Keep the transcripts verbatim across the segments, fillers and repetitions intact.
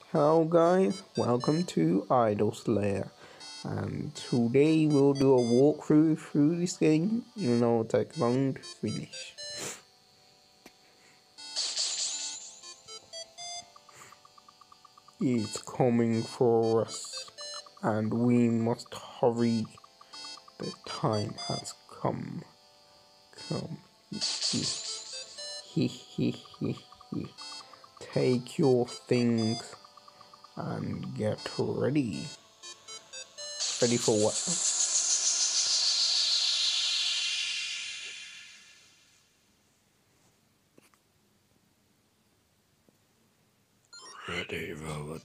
Hello guys, welcome to Idol Slayer, and today we'll do a walkthrough through this game. You know, it'll take long to finish. It's coming for us, and we must hurry. The time has come. Come. He he he he. Take your things and get ready. Ready for what? Ready, Velvet.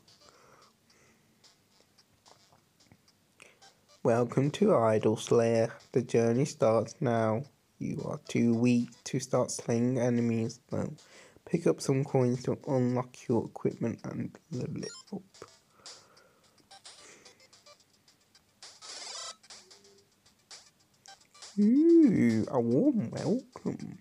Welcome to Idol Slayer. The journey starts now. You are too weak to start slaying enemies though. Pick up some coins to unlock your equipment and level it up. Ooh, a warm welcome.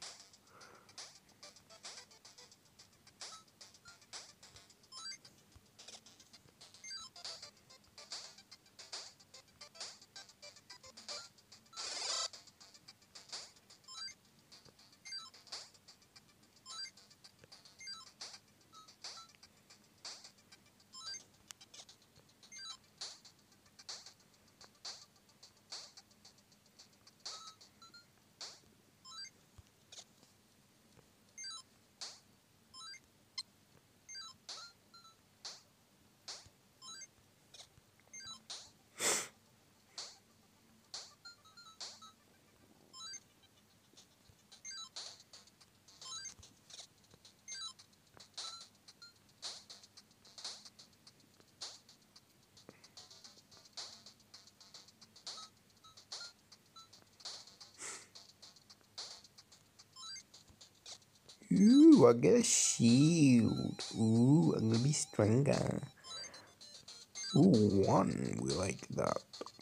Ooh, I get a shield. Ooh, I'm gonna be stronger. Ooh, one, we like that.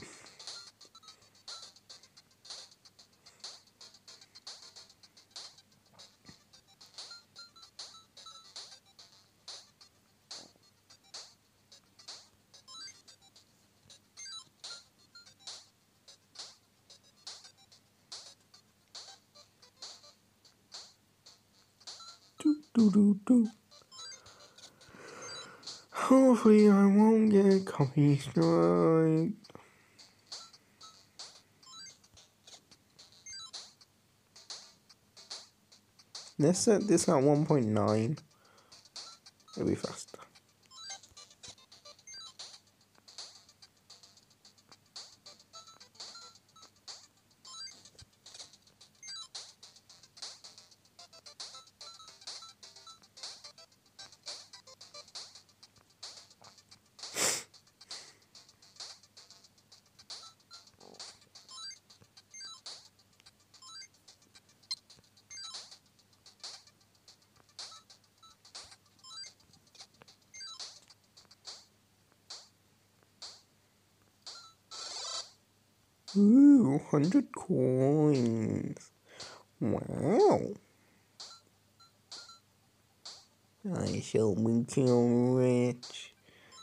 Do do do do. Hopefully I won't get copy strike. Let's set this at one point nine. It'll be faster. Ooh, one hundred coins. Wow. I shall make you rich.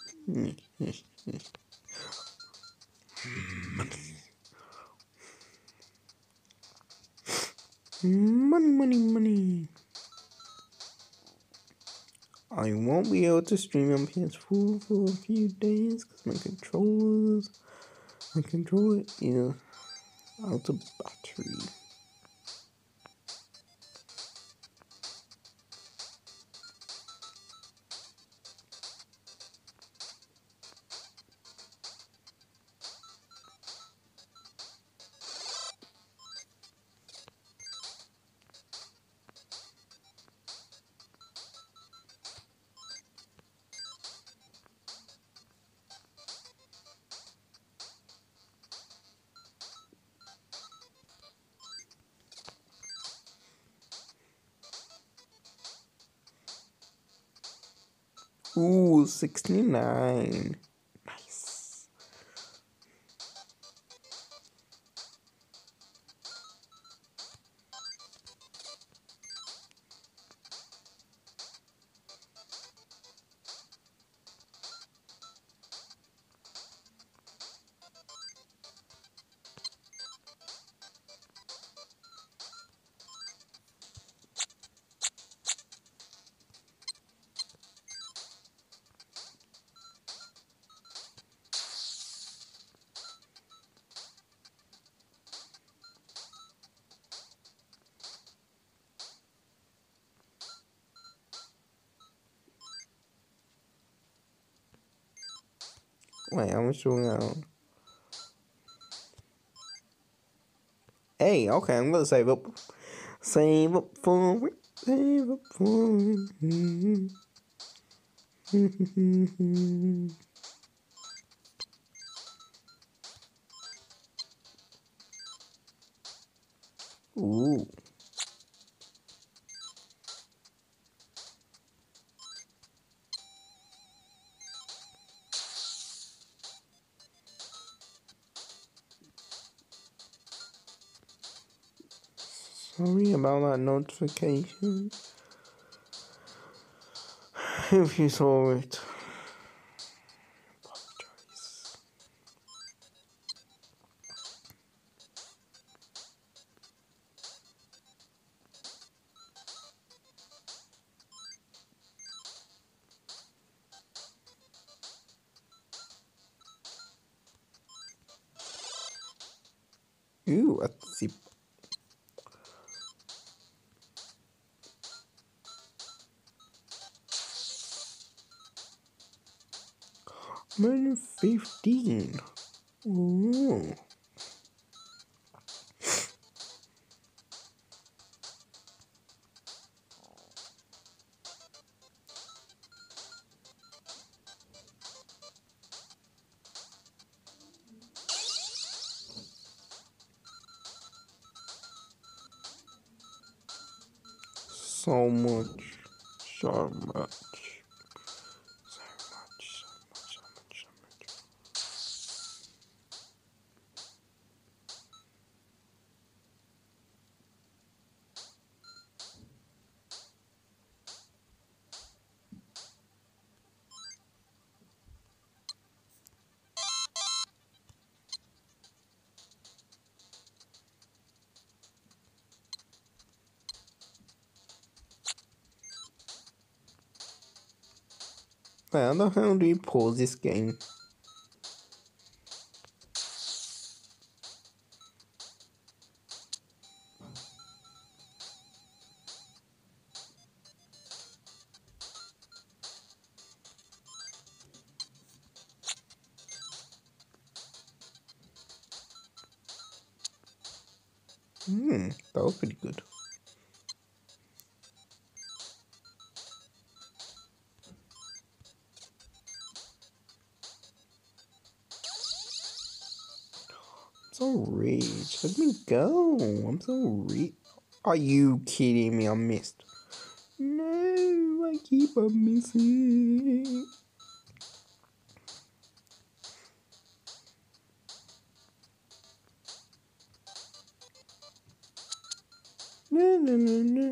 Money, money, money. I won't be able to stream on P S four for a few days because my controllers, my controller is out of battery. Ooh, sixty-nine. Nice. Wait, I'm sure now. Hey, okay, I'm gonna save up. Save up for it. Save up for it. Ooh. Sorry about that notification. If you saw it. Apologize. Ooh, a zip. Minus fifteen. Ooh. So much. So much. So much. So much. So much. So much. Wait, how the hell do you pause this game? Hmm, that was pretty good. I'm so rich. Let me go. I'm so rich. Are you kidding me? I missed. No, I keep on missing. No, no, no, no.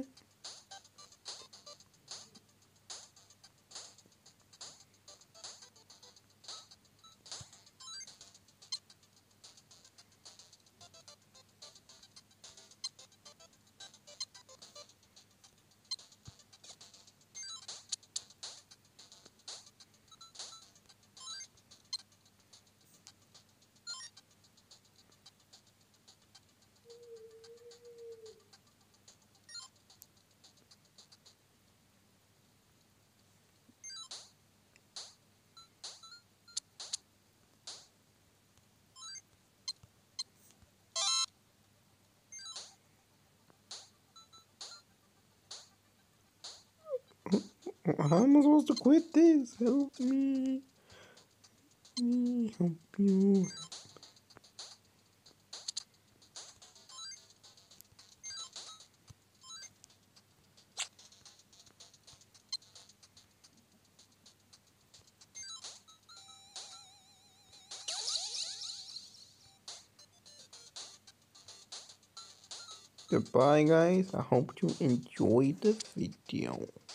How am I supposed to quit this? Help me. Me help you. Goodbye, guys. I hope you enjoyed the video.